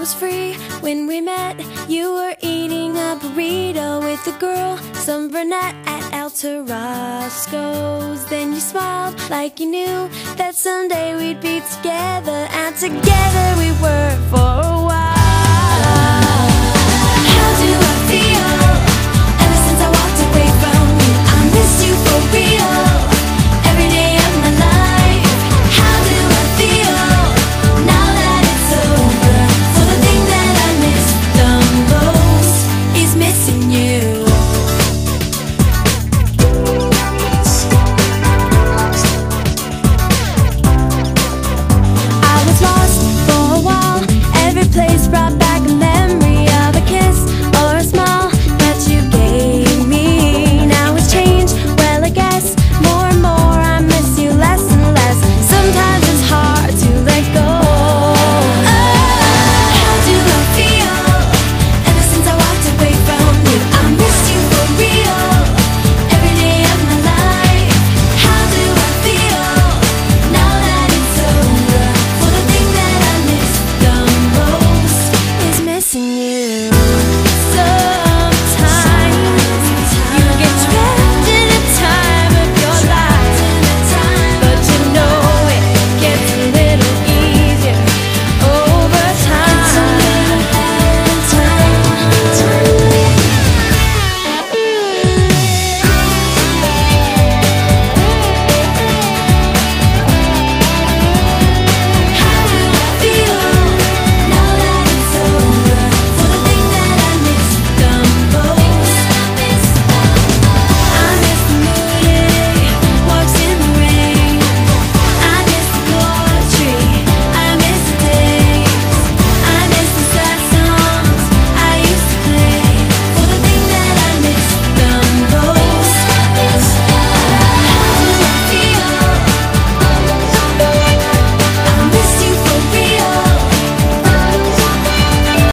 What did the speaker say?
was free when we met. You were eating a burrito with a girl, some brunette at El Tarasco's. Then you smiled like you knew that someday we'd be together, and together we were for a while.